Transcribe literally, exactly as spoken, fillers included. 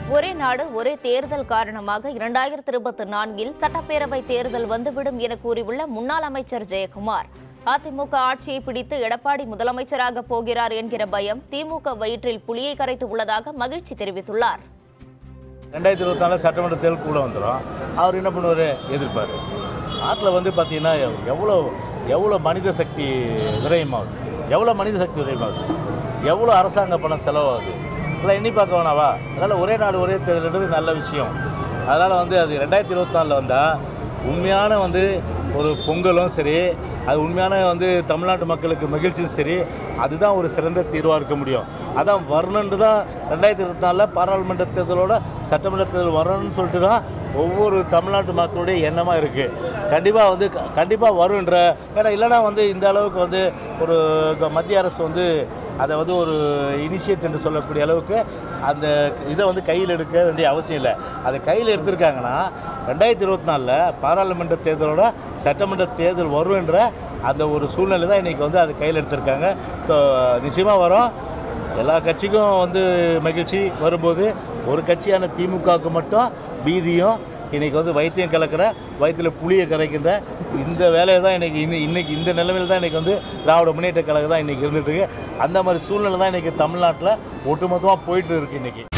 ஒரே நாடு ஒரே தேர்தல் காரணமாக இரண்டாயிரத்தி இருபத்தி நான்கில் சட்டப்பேரவை தேர்தல் வந்துவிடும் என கூறியுள்ள முன்னாள் அமைச்சர் ஜெயக்குமார், அதிமுக ஆட்சியை பிடித்து எடப்பாடி முதலமைச்சராக போகிறார் என்கிற பயம் திமுக வயிற்றில் புலியை கரைத்து உள்ளதாக மகிழ்ச்சி தெரிவித்துள்ளார். ரெண்டாயிரத்தி இருபத்தி நாலு சட்டமன்ற தேர்தல் கூட வந்துடும். அவர் என்ன பண்ணுவார்? எதிர்ப்பார். நாட்டில் வந்து பார்த்தீங்கன்னா எவ்வளோ எவ்வளோ மனித சக்தி விரயமாகுது, எவ்வளோ மனித சக்தி விரயமாகுது, எவ்வளோ அரசாங்க பணம் செலவாகுது, இதெல்லாம் எண்ணி பார்க்க வேணாவா? அதனால் ஒரே நாடு ஒரே தேர்தல்ன்றது நல்ல விஷயம். அதனால் வந்து அது ரெண்டாயிரத்தி இருபத்தி நாலில் வந்தால் உண்மையான வந்து ஒரு பொங்கலும் சரி, அது உண்மையான வந்து தமிழ்நாட்டு மக்களுக்கு மகிழ்ச்சியும் சரி, அதுதான் ஒரு சிறந்த தீர்வாக இருக்க முடியும். அதான் வரணுன்ட்டு தான் ரெண்டாயிரத்தி இருபத்தி நாலில் பாராளுமன்ற தேர்தலோட சட்டமன்ற தேர்தல் வரணும்னு சொல்லிட்டு தான் ஒவ்வொரு தமிழ்நாட்டு மக்களுடைய எண்ணமாக இருக்குது. கண்டிப்பாக வந்து கண்டிப்பாக வருன்ற, ஏன்னா இல்லைனா வந்து இந்த அளவுக்கு வந்து ஒரு மத்திய அரசு வந்து அதை வந்து ஒரு இனிஷியேட் என்று சொல்லக்கூடிய அளவுக்கு அந்த இதை வந்து கையில் எடுக்க வேண்டிய அவசியம் இல்லை. அதை கையில் எடுத்திருக்காங்கன்னா ரெண்டாயிரத்தி இருபத்தி நாலில் பாராளுமன்ற தேர்தலோட சட்டமன்ற தேர்தல் வரும்ன்ற அந்த ஒரு சூழ்நிலை தான் இன்றைக்கி வந்து அது கையில் எடுத்திருக்காங்க. ஸோ நிச்சயமாக வரும். எல்லா கட்சிக்கும் வந்து மகிழ்ச்சி வரும்போது ஒரு கட்சியான திமுகவுக்கு மட்டும் பீதியும் இன்றைக்கி வந்து வைத்தியம் கலக்கிற வயிற்றில் புளியை கரைக்கின்ற இந்த வேலையை தான் இன்றைக்கி இன்னும் இன்றைக்கி இந்த நிலைமையில் தான் இன்றைக்கி வந்து திராவிட முன்னேற்ற கழகம் தான் இன்றைக்கி இருந்துகிட்ருக்கு. அந்த மாதிரி சூழ்நிலை தான் இன்றைக்கி தமிழ்நாட்டில் ஒட்டுமொத்தமாக போயிட்டு இருக்குது இன்றைக்கி.